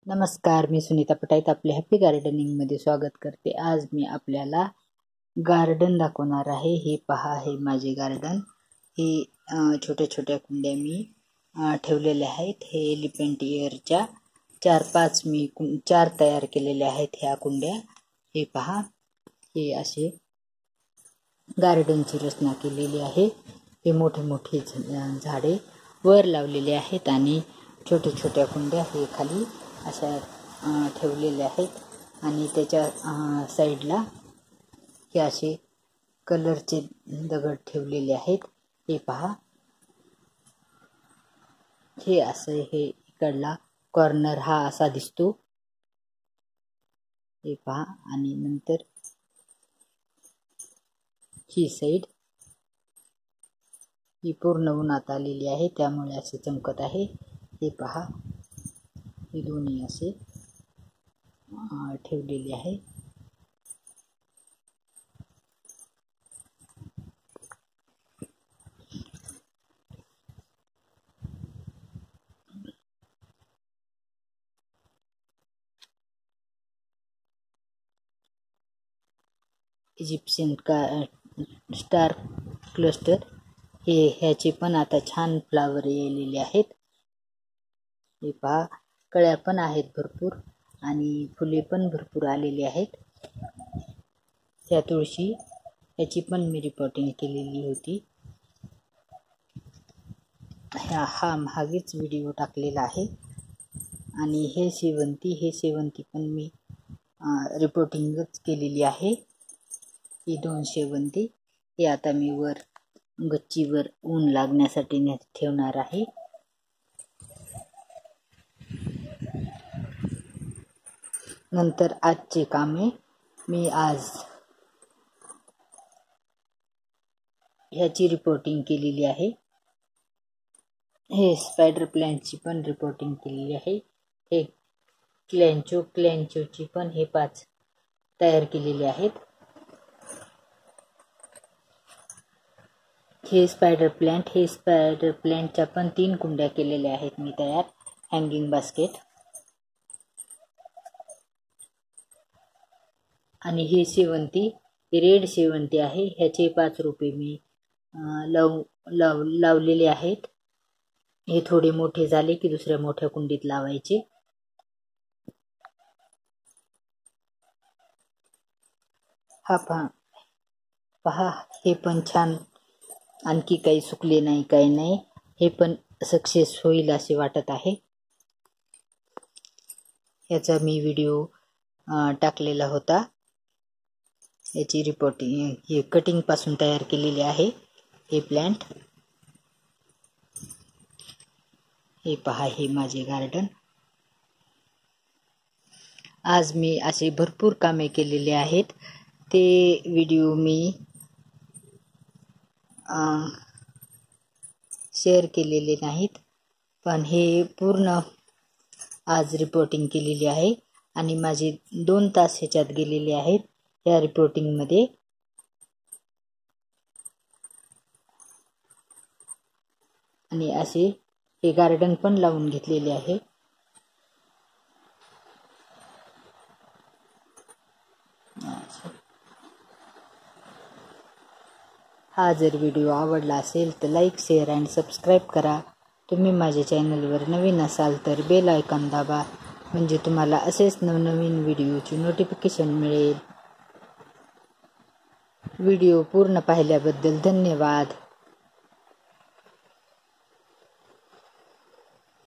नमस्कार, मी सुनीता पटाईत आपले हॅपी गार्डनिंगमध्ये स्वागत करते। आज मी आपल्याला गार्डन दाखवणार आहे। हे पहा, हे माझे गार्डन। हे छोट्या छोट्या कुंड्या मी ठेवलेल्या आहेत। हे एलिफंट इयरच्या 4-5 मी 4 तयार केलेल्या आहेत ह्या कुंड्या। हे पहा, हे असे गार्डनची रचना केलेली आहे। हे मोठे मोठे झाडे वर लावलेले आहेत आणि छोटे छोट्या कुंड्या हे खाली अशा ठेवलेल्या आहेत। आणि त्याच्या साईडला हे असे कलरचे दगड ठेवलेले आहेत। हे पहा, हे असं हे इकडला कॉर्नर हा असा दिसतो। हे पहा, आणि नंतर ही साईड ही पूर्ण उन्हात आलेली आहे, त्यामुळे असे चमकत आहे। हे पहा, हे दोन्ही असे ठेवलेले आहे। इजिप्शियन स्टार क्लस्टर हे ह्याचे पण आता छान फ्लावर येलेले आहेत। हे पहा, कळ्या पण आहेत भरपूर आणि फुले पण भरपूर आलेली आहेत। त्या तुळशी याची पण मी रिपोर्टिंग केलेली होती। हा मागेच व्हिडिओ टाकलेला आहे। आणि हे शेवंती पण मी रिपोर्टिंगच केलेली आहे। ही 2 शेवंती हे आता मी वर गच्चीवर ऊन लागण्यासाठी ठेवणार आहे। नंतर आजचे कामे मी आज ह्याची रिपोर्टिंग केलेली आहे। हे स्पायडर प्लांटची पण रिपोर्टिंग केलेली आहे। हे क्लेंचोची पण हे 5 तयार केलेले आहेत। हे स्पायडर प्लांटच्या पण 3 कुंड्या केलेल्या आहेत मी तयार, हँगिंग बास्केट। आणि हे शेवंती, ही रेड शेवंती आहे। ह्याचे 5 रोपे मी लावलेले आहेत। हे थोडे मोठे झाले की दुसऱ्या मोठ्या कुंडीत लावायचे। हा पहा, हे पण छान, आणखी काही सुकले नाही, काही नाही। हे पण सक्सेस होईल असे वाटत आहे। याचा मी व्हिडिओ टाकलेला होता। याची रिपोर्टिंग हे कटिंग पासून तयार केलेले आहे हे प्लांट। हे पहा, हे माझे गार्डन। आज मी असे भरपूर कामे केलेले आहेत। ते व्हिडिओ मी शेअर केलेले नाहीत, पण हे पूर्ण आज रिपोर्टिंग केलेली आहे। आणि माझे 2 तास ह्याच्यात गेलेले आहेत या रिपोर्टिंग मध्ये। आणि असे हे गार्डन पण लावून घेतलेले आहे। हा जर व्हिडिओ आवडला असेल तर लाईक, शेअर आणि सबस्क्राईब करा। तुम्ही माझ्या चॅनलवर नवीन असाल तर बेल आयकॉन दाबा, म्हणजे तुम्हाला असेच नवनवीन व्हिडिओची नोटिफिकेशन मिळेल। व्हिडिओ पूर्ण पाहिल्याबद्दल धन्यवाद।